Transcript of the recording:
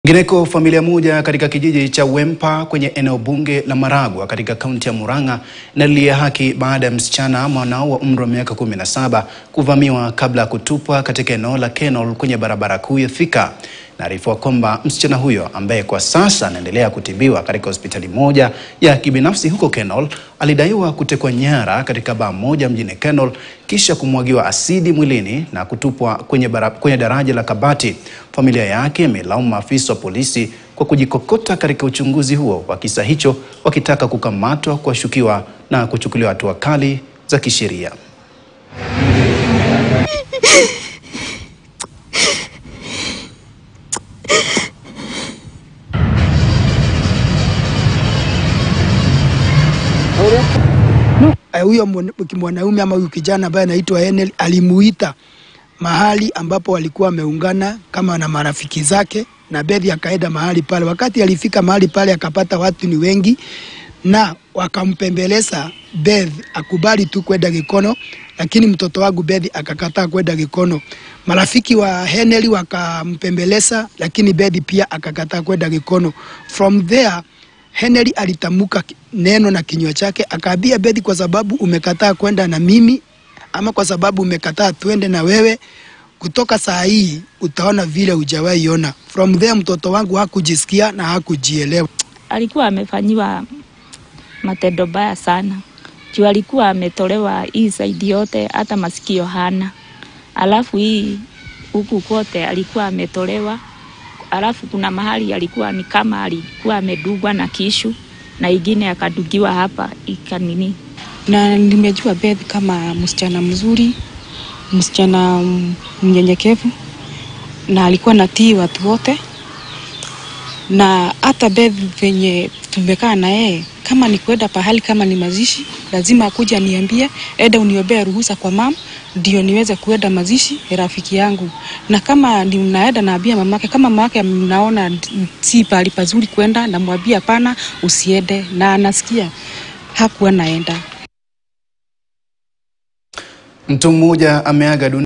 Gineko familia moja katika kijiji cha Wempa kwenye eneo bunge la Maragwa katika kaunti ya Murang'a inalilia haki baada ya msichana mwanao wa umri wa miaka 17 kuvamiwa kabla ya kutupwa katika eneo la Kenol kwenye barabara kuu ya Thika. Naarifa kwamba msichana huyo ambaye kwa sasa anaendelea kutibiwa katika hospitali moja ya kibinafsi huko Kenol alidaiwa kutekwa nyara katika baa moja mjini Kenol kisha kumwagiwa asidi mwilini na kutupwa kwenye daraja la Kabati. Familia yake imelaumu maafisa wa polisi kwa kujikokota katika uchunguzi huo wa kisa hicho, wakitaka kukamatwa kwa washukiwa na kuchukuliwa hatua kali za kisheria. Huyo mwanaume ama huyo kijana ambaye anaitwa Enel alimuita mahali ambapo walikuwa wameungana kama na marafiki zake, na Bethi akaenda mahali pale. Wakati alifika mahali pale akapata watu ni wengi na wakampembeleza Bethi akubali tu kwenda Gikono, lakini mtoto wangu Bethi akakataa kwenda Gikono. Marafiki wa Enel wakampembeleza lakini Bethi pia akakataa kwenda Gikono. From there Henry alitamuka neno na kinywa chake akaambia Bethi, kwa sababu umekataa kwenda na mimi ama kwa sababu umekataa tuende na wewe, kutoka saa hii utaona vile hujawahi ona. From there mtoto wangu hakujisikia na hakujielewa. Alikuwa amefanyiwa matendo baya sana. Juu alikuwa ametolewa hii saidi yote, hata masikio hana. Alafu hii huku kote alikuwa ametolewa. Alafu kuna mahali alikuwa ni kama alikuwa amedugwa na kishu na ingine akadugiwa hapa ikanini. Na nimejua Bethi kama msichana mzuri, msichana mnyenyekevu, na alikuwa natii watu wote. Na hata Bethi venye tumekaa na yeye, kama ni kwenda pahali, kama ni mazishi, lazima akuja niambie, eda uniombee ruhusa kwa mama ndio niweze kuenda mazishi rafiki yangu. Na kama ni mnaenda naambia mamake, kama mamake mnaona si pahali pazuri kwenda, na mwambie hapana usiende, na anasikia hakuwa naenda. Mtu mmoja ameaga dunia.